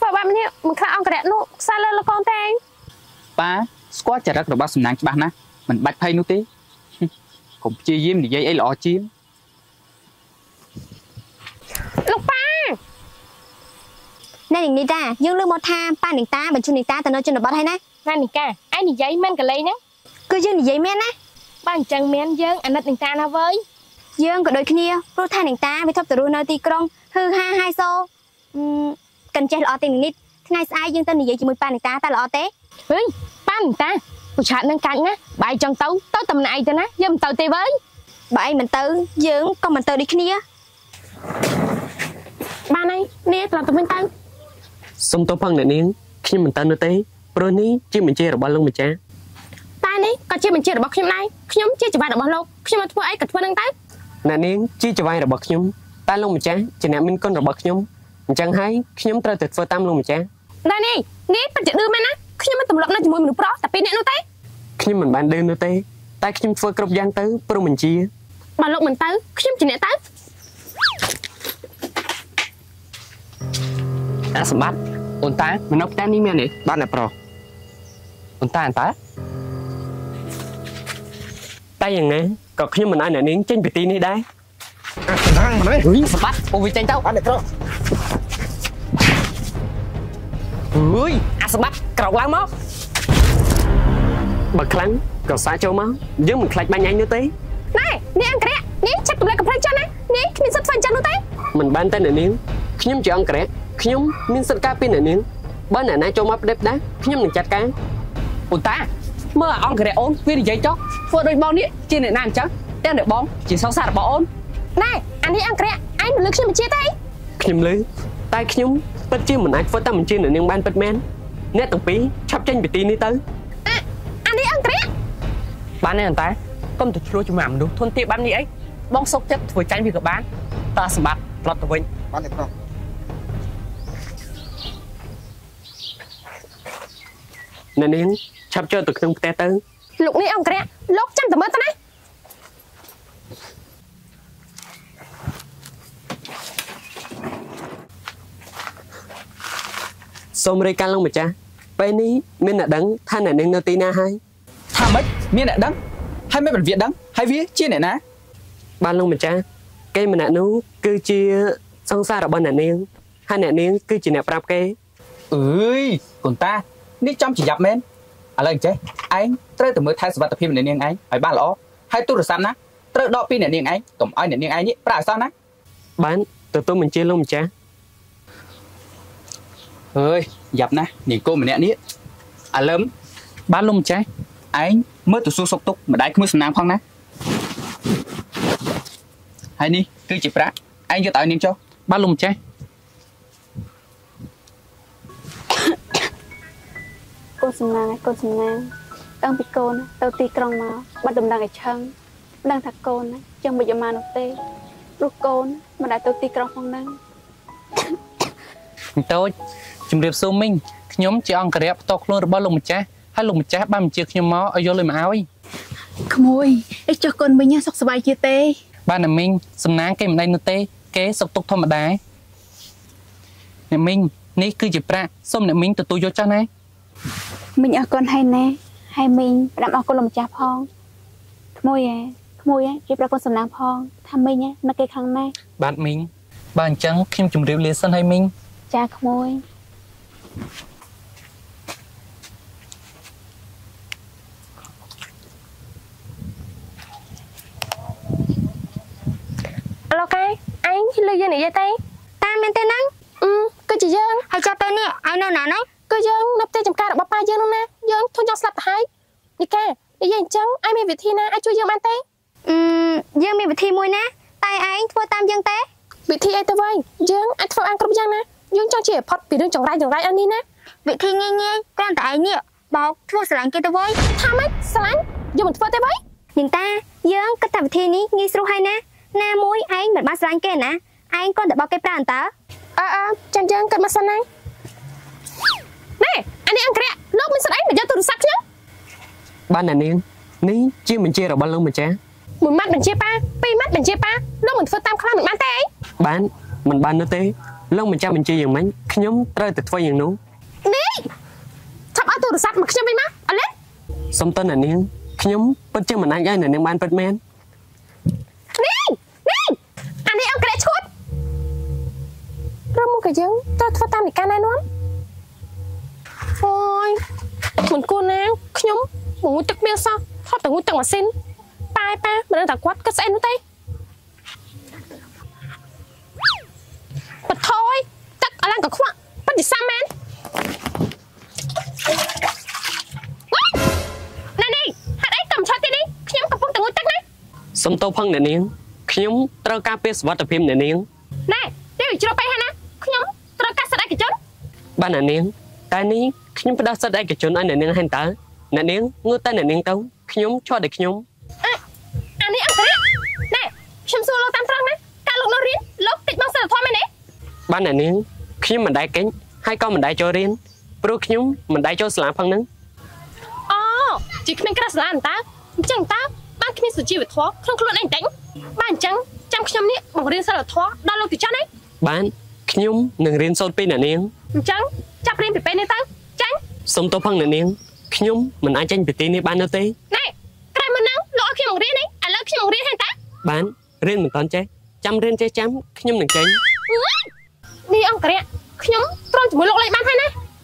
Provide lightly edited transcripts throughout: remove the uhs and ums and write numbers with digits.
ធ្វើបែបនេះមិនខ្លាចអង្គរៈនោះខ្សែលើលកូនទេប៉ាស្គាល់ចរិតរបស់សំណាងច្បាស់ណាស់មិនបាច់ភ័យនោះទេកុំព្យាយាមនិយាយអីល្អជាងលោកប៉ាណែនីតាយើងលើមកថាប៉ានីតាបញ្ជូននីតាទៅនៅជនបទហើយណាណានីកាឯងនិយាយមែនកលេងហ្នឹងគឺយើងនិយាយមែនណាបើអញ្ចឹងមែនយើងអាណិតនីតាណាវើយយើងក៏ដូចគ្នាព្រោះថានីតាវាធ្លាប់ទៅរស់នៅទីក្រុងហឺហាហាយសូកិនចេះល្អទេនេះថ្ងៃស្អែកយើងទៅនិយាយជាមួយប៉ានីតាតើល្អទេហឺប៉ានីតាពូឆាតនឹងកាច់ណាបើឯងចង់ទៅតំណែងទៅណាយើងមិនទៅទេវើយបើឯងមិនទៅយើងក៏មិនទៅដូចគ្នាបានហើយនេះត្រឡប់ទៅវិញទៅសុំទោសផងអ្នកនាងខ្ញុំមិនទៅនោះទេព្រោះនេះជាបញ្ជារបស់លោកម្ចាស់តែនេះក៏ជាបញ្ជារបស់ខ្ញុំដែរខ្ញុំជាចៅរបស់លោកខ្ញុំមកធ្វើអីក៏ធ្វើនឹងទៅអ្នកនាងជាចៅរបស់ខ្ញុំតែលោកម្ចាស់ជាអ្នកមានគុណរបស់ខ្ញុំអញ្ចឹងហើយខ្ញុំត្រូវតែធ្វើតាមលោកម្ចាស់ដែរនេះពិតជាឌឺមែនណាខ្ញុំមិនទម្លាប់នៅជាមួយមនុស្សប្រុសតែពីរនាក់នោះទេខ្ញុំមិនបានឌឺនោះទេតែខ្ញុំធ្វើគ្រប់យ៉ាងទៅព្រមបញ្ជាបើលោកមិនទៅខ្ញុំជាអ្នកទៅអាសម្បត្តិអូនតាមិននៅផ្ទះនេះមែនទេបានតែប្រុសអូនតាអន្តើតែយ៉ាងណាក៏ខ្ញុំមិនឲ្យអ្នកនាងចេញពីទីនេះដែរអាហ្នឹងមិនទេសម្បត្តិអូវាចេញទៅអត់អ្នកប្រុសអើយអាសម្បត្តិក្រោកឡើងមកបើខ្លាំងក៏សាចូលមកយើងមិនខ្លាចបាញ់អញនោះទេណែនេះអង្គរៈនេះឆាប់ទម្លាក់កំ plei ចុះណានេះគ្មានសិទ្ធធ្វើអញ្ចឹងនោះទេមិនបានតែអ្នកនាងខ្ញុំជាអង្គរៈខ្ញុំមានសិទ្ធិការពីអ្នកនាងបើអ្នកណាចូលមកផ្ដេសផ្ដាសខ្ញុំនឹងចាត់ការអូនតាមើលអង្គរៈអូនវានិយាយចុះធ្វើដូចបងនេះជាអ្នកណាអញ្ចឹងតែអ្នកបងជាសង្សាររបស់អូនណែអានេះអង្គរៈឯងមិនលើខ្ញុំបញ្ជាទេខ្ញុំលើតែខ្ញុំពិតជាមិនអាចធ្វើតាមបញ្ជាអ្នកនាងបានពិតមែនអ្នកទាំងពីរឆាប់ចេញពីទីនេះទៅអានេះអង្គរៈបានទេអន្តើកុំទៅឆ្លោះជាមួយមនុស្សធន់ទាបបែបនេះអីបងសុកចិត្តធ្វើចាញ់វាក៏បានតាសម្បត្តិផ្លត់ទៅវិញបានទេប្រុសអ្នកនាងឆាប់ចូលទៅក្នុងផ្ទះទៅលោកនេះអង្គរៈលោកចាំតែមើលទៅណាសូមរាយការណ៍លោកម្ចាស់ពេលនេះមានអ្នកដឹងថាអ្នកនាងនៅទីណាហើយថាម៉េចមានអ្នកដឹងហើយមិនវាដឹងហើយវាជាអ្នកណាបានលោកម្ចាស់គេម្នាក់នោះគឺជាសង្សាររបស់អ្នកនាងហើយអ្នកនាងគឺជាអ្នកប្រាប់គេអើយកូនតានេះចំជាយ៉ាប់មែនឥឡូវអញ្ចេះឯងត្រូវតែមើលថែសុវត្ថិភាពអ្នកនាងឯងឲ្យបានល្អហើយទូរស័ព្ទណាត្រូវដកពីអ្នកនាងឯងកុំឲ្យអ្នកនាងឯងនេះប្រើអសោះណាបានទទួលបញ្ជាលោកម្ចាស់អើយយ៉ាប់ណាស់នាងកូនម្នាក់នេះអាលឹមបានលោកម្ចាស់ឯងមើលទៅសួរសុកទុកម្ដាយគ្មួយសំណាងផងណាហើយនេះគឺជាប្រាក់ឯងយកទៅឲ្យនាងចុះបានលោកម្ចាស់កូនសំណាងតាំងពីកូនទៅទីក្រុងមកបាត់ដំណឹងឲ្យឆឹងមិនដឹងថាកូនចឹងមិនយកមកនោះទេព្រោះកូនមិនដែលទៅទីក្រុងផងហ្នឹងតូចជំរាបសួរមីងខ្ញុំជាអង្គរៈផ្ទាល់ខ្លួនរបស់លោកម្ចាស់ហើយលោកម្ចាស់បានបញ្ជាខ្ញុំមកឲ្យយកលុយមកឲ្យក្មួយអីចុះកូនមីងសុខសប្បាយជាទេបានតែមីងសំណាងគេមិនដៃនោះទេគេសុខទុក្ខធម្មតាអ្នកមីងនេះគឺជាប្រាក់សូមអ្នកមីងទទួលយកចុះណាមីងអរគុណហើយណាហើយមីងផ្ដាំអរគុណលោកម្ចាស់ផងក្មួយជាប្រកូនសំណាងផងថាមីងនឹកគេខ្លាំងណាស់បាទមីងបើអញ្ចឹងខ្ញុំជម្រាបលាសិនហើយមីងចាក្មួយលោកឯងលើយើងនិយាយទេតាមមែនទេហ្នឹងគឺជាយើងហើយចាប់ពេលនេះឲ្យនៅណាហ្នឹងគឺយើងនៅផ្ទះចំការរបស់ប៉ាយើងនោះណាយើងធន់ចង់ស្លាប់ទៅហើយនេះកានិយាយអញ្ចឹងឯងមានវិធីណាអាចជួយយើងបានទេយើងមានវិធីមួយណាតែឯងធ្វើតាមយើងទេវិធីអីទៅវិញយើងអាចធ្វើបានគ្រប់យ៉ាងណាយើងចង់ជាផុតពីរឿងចង្រៃអានេះណាវិធីងាយគ្រាន់តែឯងនេះបោកធ្វើស្រឡាញ់គេទៅវិញថាម៉េចស្រឡាញ់យើងមិនធ្វើទេវិញនាងតាយើងគិតថាវិធីនេះងាយស្រួលហើយណាមួយឯងមិនបានស្រឡាញ់គេណាឯងគ្រាន់តែបោកគេប្រើអន្តើចាំយើងគិតមកសិនណាណែអានេះអង្គរៈលោកមានស្ដីមកយកទូរស័ព្ទខ្ញុំបានអ្នកនាងនេះជាបញ្ជារបស់លោកម្ចាស់មួយម៉ាត់បញ្ជាប៉ាពីរម៉ាត់បញ្ជាប៉ាលោកមិនធ្វើតាមខ្លាំងមិនបានទេអីបានមិនបាននោះទេលោកមិនចាំបញ្ជាយ៉ាងម៉េចខ្ញុំត្រូវតែធ្វើយ៉ាងនោះនេះចាប់អត់ទូរស័ព្ទមកខ្ញុំវិញមកអត់លេសុំតើអ្នកនាងខ្ញុំពិតជាមិនអាចឲ្យអ្នកនាងបានពិតមែននេះអានេះអង្គរៈឈួតព្រមមកយើងត្រូវធ្វើតាមនីការណែនាំអូយមិនគួរណាខ្ញុំងូតទឹកមានសោះថតតែងូតទឹកម៉ាស៊ីនប៉ាមិនដឹងថាគាត់គិតស្អីនោះទេបថយទឹកអឡើងក៏ខ្វក់ពិតជាសាមែននេះហេតុអីកំឆាត់ទីនេះខ្ញុំកំពុងតែងូតទឹកណាសុំទោសផងអ្នកនាងខ្ញុំត្រូវការពារសុវត្ថិភាពអ្នកនាងណែនេះជ្រុលទៅហើយណាខ្ញុំត្រូវការសិទ្ធិឯកជនបាទអ្នកនាងតែនេះខ្ញុំផ្ដោតសិទ្ធិឯកជនឲ្យអ្នកនាងហែងតើអ្នកនាងងើតែអ្នកនាងទៅខ្ញុំឈរតែខ្ញុំអានេះអង្គរៈណែខ្ញុំសួរលោកតាមត្រង់ណាការលោកនៅរៀនលោកតិចមកសិលធម៌មែនទេបាទអ្នកនាងខ្ញុំមិនដែលកិច្ចហើយក៏មិនដែលចូលរៀនព្រោះខ្ញុំមិនដែលចូលសាលាផងហ្នឹងអូជីគ្មានក្រាស់សាលាអញ្ចឹងតើបានគ្មានសុជីវធម៌ក្នុងខ្លួនឯងតែបានអញ្ចឹងចាំខ្ញុំនេះបង្រៀនសិលធម៌ដល់លោកទីចាស់ណាបានខ្ញុំនឹងរៀនសូត្រពីអ្នកនាងអញ្ចឹងចាប់រៀនពីពេលនេះទៅចាញ់សុំទោសផងអ្នកនាងខ្ញុំមិនអាចចេញពីទីនេះបាននោះទេណែក្រោយមុនហ្នឹងលោកឲ្យខ្ញុំបង្រៀនឯងឥឡូវខ្ញុំបង្រៀនហើយតើបានរៀនមិនតាន់ចេះចាំរៀនចេះចាំខ្ញុំនឹងចេញនេះអង្គរៈខ្ញុំត្រង់ជាមួយលោកលេខបានហើយណា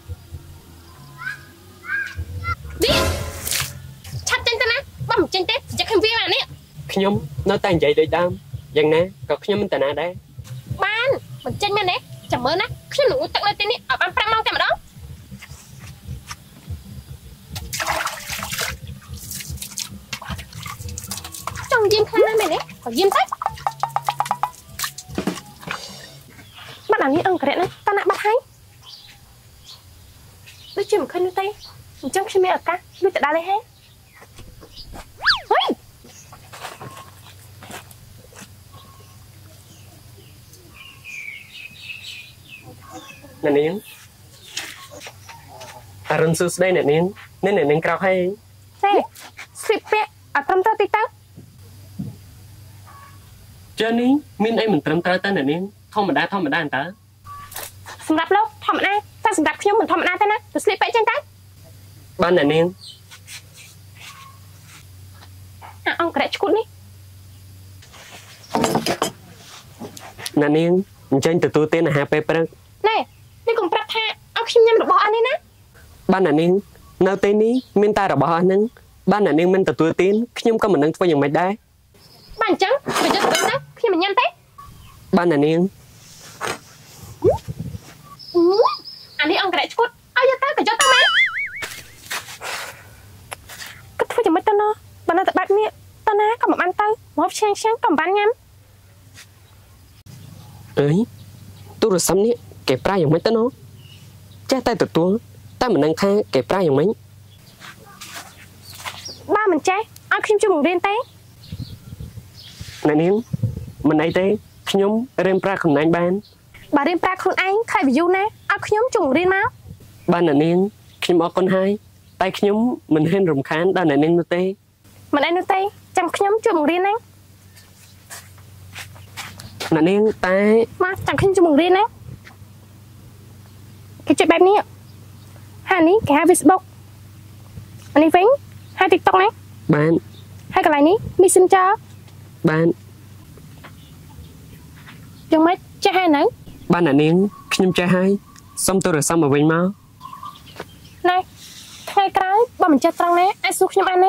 នេះឆាប់ចេញទៅណាបើមិនចេញទេចាក់ខ្ញុំវាអានេះខ្ញុំនៅតែនិយាយដូចដើមយ៉ាងណាក៏ខ្ញុំមិនតាណាដែរបានមិនចេញមែនទេចាំមើលណាខ្ញុំនឹងងូតទឹកនៅទីនេះឲ្យបាន5ម៉ោងតែម្ដងចង់យាមខ្លាំងណាស់មែនទេក៏យាមទៅបាត់អានេះអង្គរៈណាតាណាបាត់ហើយដូចជាមិនឃើញនោះទេអញ្ចឹងខ្ញុំមានឱកាសដូចទៅដល់ហើយហេអ្នកនាងអរុនសួស្ដីអ្នកនាងនេះអ្នកនាងក្រោកហើយទេស្រីពាក់អត់ត្រឹមត្រូវតិចទៅចេះនេះមានអីមិនត្រឹមត្រូវទៅអ្នកនាងធម្មតាអន្តើសម្រាប់លោកធម្មតាតែសម្រាប់ខ្ញុំមិនធម្មតាទេណាទៅស្លៀកពាក់ចឹងទៅបានអ្នកនាងអាអង្គរៈឈួតនេះអ្នកនាងអញ្ចឹងទទួលទានអាហារពេលព្រឹកណែនេះកុំប្រាប់ថាឲ្យខ្ញុំញ៉ាំរបស់អស់នេះណាបានអ្នកនាងនៅទីនេះមានតែរបស់អស់ហ្នឹងបានអ្នកនាងមិនទទួលទានខ្ញុំក៏មិននឹងធ្វើយ៉ាងម៉េចដែរបានអញ្ចឹងបើយកទៅណាខ្ញុំមិនញ៉ាំទេបានអ្នកនាងអានេះអង្គរៈឈួតឲ្យយកទៅក៏យកទៅមកគិតធ្វើយ៉ាងម៉េចទៅណោះបើនៅតែបែបនេះតើណាក៏មិនបានទៅមកឆ្ងាញ់ក៏មិនបានញ៉ាំអើយទូរស័ព្ទនេះគេប្រើយ៉ាងម៉េចទៅណោះចេះតែទទួលតែមិនដឹងថាគេប្រើយ៉ាងម៉េចបើមិនចេះឲ្យខ្ញុំជួយបង្រៀនទេអ្នកនាងមិនអីទេខ្ញុំរៀនប្រើខ្លួនឯងបានបើរៀនប្រើខ្លួនឯងខែ view ណាឲ្យខ្ញុំជួយបង្រៀនមកបានអ្នកនាងខ្ញុំអរគុណហើយតែខ្ញុំមិនហ៊ានរំខានដល់អ្នកនាងនោះទេមិនអីនោះទេចាំខ្ញុំជួយបង្រៀនណាអ្នកនាងតែមកចាំខ្ញុំជួយបង្រៀនណាគេចុចបែបនេះហើយនេះគេហៅ Facebook អានេះវិញហើយ TikTok ណាបានហើយកន្លែងនេះ Messenger បានយ៉ាងម៉េចចេះហើយនៅបានអ្នកនាងខ្ញុំចេះហើយសុំទូរស័ព្ទមកវិញមកណែថ្ងៃក្រោយបើមិនចេះត្រង់ណាអាចសួរខ្ញុំបានទេ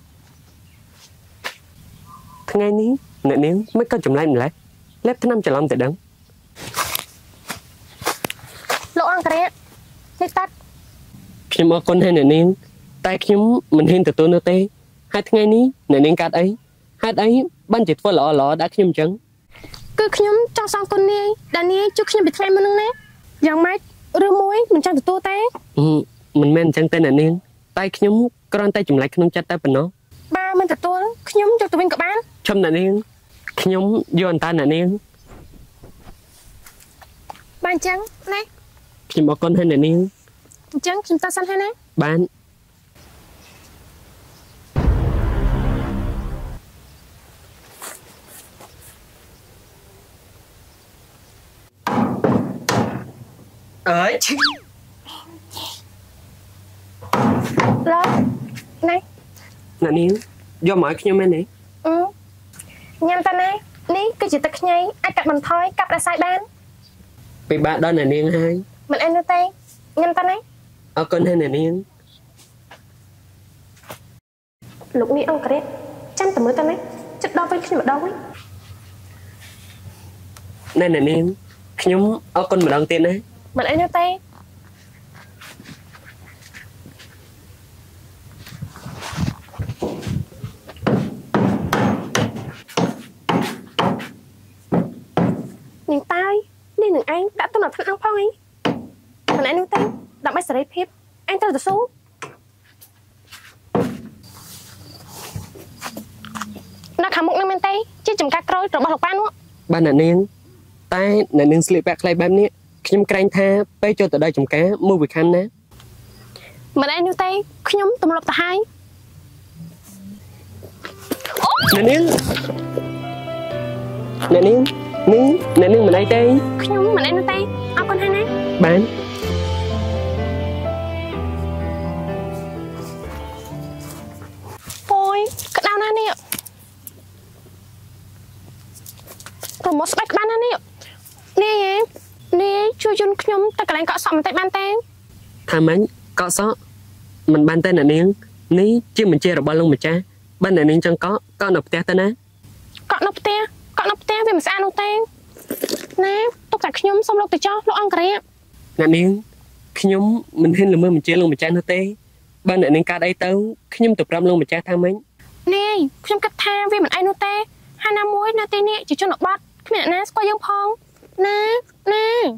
ថ្ងៃនេះអ្នកនាងមិនក៏ចម្លែកម្លេះលេបថ្នាំច្រឡំតែដឹងលោកអង្គរៈនេះតាត់ខ្ញុំអរគុណហើយអ្នកនាងតែខ្ញុំមិនហ៊ានទទួលនោះទេហើយថ្ងៃនេះអ្នកនាងកាត់អីហេតុអីបានជាធ្វើល្អដាក់ខ្ញុំអញ្ចឹងគឺខ្ញុំចង់សងគុណនាយដែលនាយជួយខ្ញុំពីថ្ងៃមុនហ្នឹងណាយ៉ាងម៉េចឬមួយមិនចង់ទទួលទេមិនមែនអញ្ចឹងទេអ្នកនាងតែខ្ញុំគ្រាន់តែចម្លែកក្នុងចិត្តតែប៉ុណ្ណោះបើមិនទទួលខ្ញុំយកទៅវិញក៏បានឈឹមអ្នកនាងខ្ញុំយកអន្តើអ្នកនាងបានអញ្ចឹងណាខ្ញុំអរគុណហើយអ្នកនាងអញ្ចឹងខ្ញុំតសិនហើយណាបានណ ơi Rồi Này nè niên do mọi khi nhau này Nhằm ta này Ní cứ chỉ tật nhây Ai cặp bằng thôi Cặp là sai ban bị bạn đó nè niên hai Mình ăn tê Nhằm ta này ở con hay nè niên Lúc ní ông kể Chăm tầm mới ta này Chất đo với khi mà đo ấy nè nè niên nhóm ở con mà đăng tiền đấy Mình ăn tê Nhìn tay Đi đừng anh Đã tôi nói thân ăn phong ấy Mình ăn tê Đọc máy sợi phép Anh tôi được số Nó khả mục năng men tê Chứ chùm ca crôi rồi bỏ học ban nữa ba nè niên tay nè niên sleep back lại bám nè nhóm canh tha bay cho từ đây chùm cá mua việc khăn nè Mình ăn tê Nhóm tụm lọc tà hai nè niên nè niên niên nè niên mình đây tê Nhóm mình ăn tê Áo con hai nè bán Ôi Cái đau nè nè Rồi một spike ban nè nè Nè Nè Chưa dùn nhóm Ta cả lãnh cọ sọ mình tay ban tên tham ánh có sót mình ban tên nè niên ní chứ mình chia rồi bao lông mà cha ban nè niên chẳng có con nộp té tên á Cọ nộp té Vì mình sẽ ăn nộp tên Nè Tục cả nhóm xong lọc từ cho Lọc ăn kìa nè niên nhóm mình hình là mơ mình chia lông mà cha nó tê ban nè niên ca đây tao nhóm tập ram lông mà cha tham ánh Nè Nhóm cắt tha Vì mình ăn nộp té Hai năm muối nè tê nè Chỉ cho nộp bát Mình nè Có dương phong Nè Nè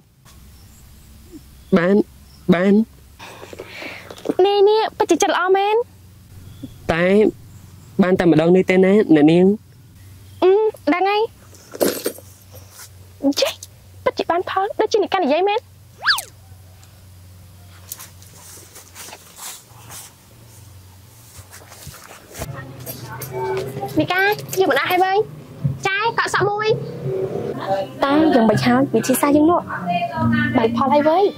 bán Nè nè Bà chỉ chật lọ men tại ban ta mà đâu đi tên á nè niên Đang ngay Chết Bà chỉ bán phó Đó chỉ là căn giấy men Mì ca Dù bọn ai hay bơi Trái cọ sọ môi Ta dùng bạch hào Vì chỉ xa dân nữa Bạch phó hay với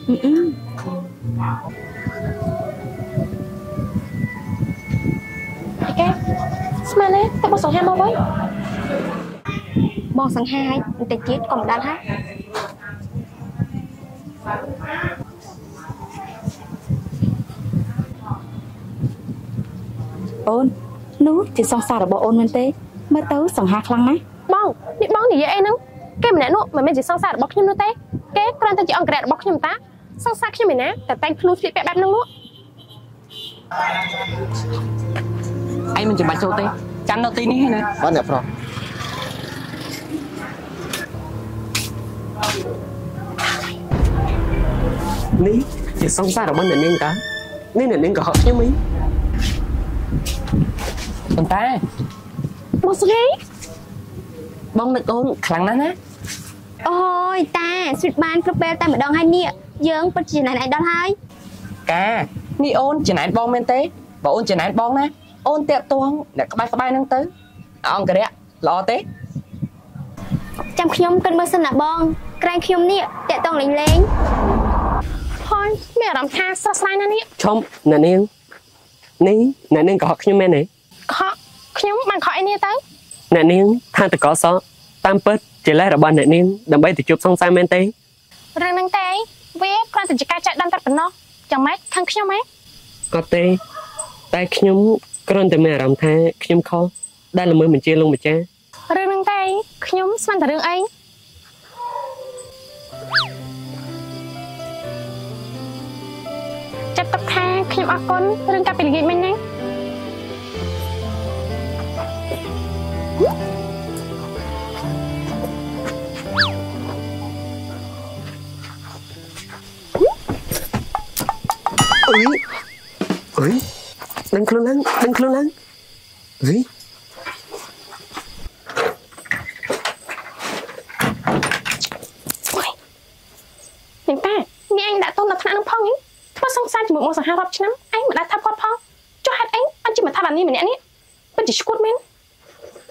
Mì ca Sao mà nè Ta bó sẵn hai mô với Bó sẵn hai Ta chết còn đàn hát Ôn Nú chỉ xong xa rồi bỏ ôn mình tê Mới tấu sẵn hạ khăn á Bông Đi bông thì dễ nâng Cái mình nè nụ Mà mình chỉ xong xa rồi bọc nhóm nụ tê Cái con ta chỉ ông kẹt bọc nhóm ta Xong xa khi mình nèแต่แต่งพลูสิแบบนึงลูก anh mình chỉ bạch châu tê chắn đâu tin hết này Bạn nhập rồi ní chỉ xong xa rồi ban nè niên cả ní nè niên cả họ chứ mấy còn ta Bông sao ghế bông được ôn khẳng năng á Ôi ta Sweet ban club bell ta mà đón hai nịa Dương bất chỉ này đón hai ca ni ôn chỉ nãy bông men tê và ôn chỉ nãy bông nè ôn tiệp tuông để các bay năng tới ông cái đấy lo tê Chăm khiêm cân mơ sân là bong Crank khiêm nịa Tệ tông lính lên Thôi Mẹ ở đầm tha Sao sai nè nè chom nè niên ní nè niên cả họ như mẹ này Khó Nhóm bạn khỏi nè tới nè niên than từ có sót tam pết chỉ lấy rồi ban nè niên đầm bay từ chụp xong xa men tê Rừng nâng tê Vì con tình chỉ ca chạy đăng tập bình nó Chẳng mấy Khăn nhóm mấy có tê tay nhóm con từ mẹ làm tha nhóm khó đây là mới mình chia luôn mà cha Rừng nâng tê Nhóm Sao rừng anh Chặt tập tha Nhóm ở con Rừng cặp bình ghi mình nhanh ơi đừng khôn lắm gì Nhìn ta Nghe anh đã tôn là thân ăn phong ấy Thôi xong xa chỉ một sẵn hai rộp chứ nắm Anh mà đã thắp quát phong Cho hát anh Anh chỉ mà thắp bản đi mình nhé Bên chỉ chút men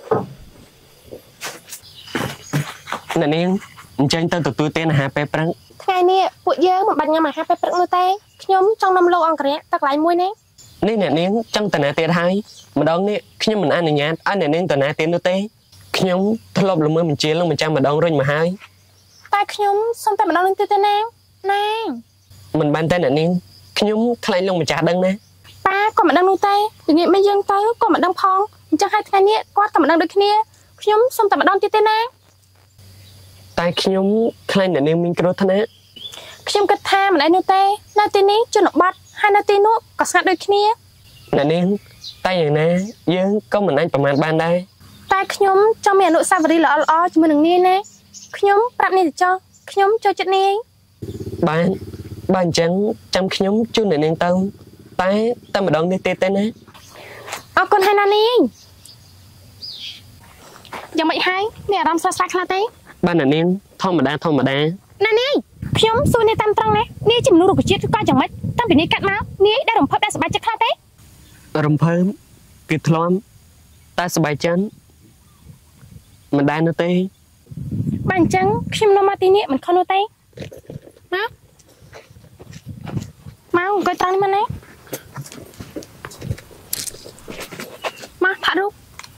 nè niên chơi tên tụi tôi tên là Hà Pe Prang ថ្ងៃនេះពួកយើងមិនបាច់ញ៉ាំអាហារពេលព្រឹកនោះទេខ្ញុំចង់នំលោកអង្ករៈទឹកឡៃមួយនេះនេះអ្នកនាងចង់តាណាទៀតហើយម្ដងនេះខ្ញុំមិនអនុញ្ញាតឲ្យអ្នកនាងតាណាទៀតនោះទេខ្ញុំធ្លាប់ល្មើបញ្ជាលនឹងម្ចាស់ម្ដងរុញមកហើយតែខ្ញុំសុំតែម្ដងនឹងទៀតទេណាណាមិនបានតែអ្នកនាងខ្ញុំខ្លាចលងម្ចាស់ដឹងណាប៉ាក៏មិនដឹងនោះទេល្ងាចមិនយើងទៅក៏មិនដឹងផងអញ្ចឹងហើយថ្ងៃនេះគាត់ក៏មិនដឹងដូចគ្នាខ្ញុំសុំតែម្ដងទៀតទេណាតែខ្ញុំខ្លាចអ្នកនាងមានគ្រោះថ្នាក់ខ្ញុំគិតថាមិនឯនោះទេនៅទីនេះជនបទហើយនៅទីនោះក៏ស្ងាត់ដូចគ្នាអ្នកនាងតែយ៉ាងណាយើងក៏មិនអាចប្រមាថបានដែរតែខ្ញុំចង់មានអនុស្សាវរីយ៍ល្អៗជាមួយនឹងនាងណាខ្ញុំប្រាប់នាងទៅចុះខ្ញុំចូលចិត្តនាងបានអញ្ចឹងចាំខ្ញុំជូនអ្នកនាងទៅតែម្ដងនេះទៀតទេណាអរគុណហើយណានាងយ៉ាងម៉េចហើយមានអារម្មណ៍ស្រស់ស្រាយខ្លះទេបានអ្នកនាងធម្មតាណានាងខ្ញុំសួរនាងតាមត្រង់ណានាងជាមនុស្សរុក្ខជាតិឬក៏យ៉ាងម៉េចតាំងពីនាងកាត់មកនាងដែលរំភើបដែលសប្បាយចិត្តខ្លះទេរំភើបគឺធ្លាប់តែសប្បាយចិត្តមិនដែរនោះទេបើអញ្ចឹងខ្ញុំនៅមកទីនេះមិនខុសនោះទេមកអង្គុយត្រង់នេះមកណាមកថតរូប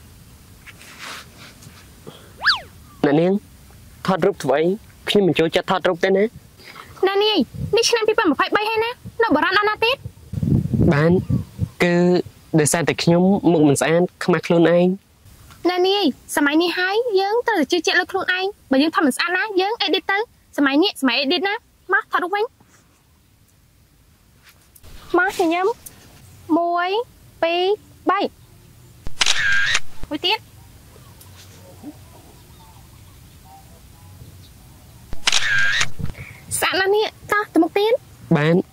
អ្នកនាងថតរូបធ្វើអីខ្ញុំមិនចូលចិត្តថតរូបទេណានាងនេះឆ្នាំ2023ហើយណានៅបរនអណាទៀតបានគឺដោយសារតែខ្ញុំមុខមិនស្អាតខ្មាស់ខ្លួនឯងនាងសម័យនេះហើយយើងត្រូវតែជឿជាក់លើខ្លួនឯងបើយើងថតមិនស្អាតណាយើងអេឌីតទៅសម័យនេះសម័យអេឌីតណាមកថតរូបវិញមកញញឹម1 2 3មួយទៀតស្អាតណាស់នេះតោះទៅមុខទៀតបាន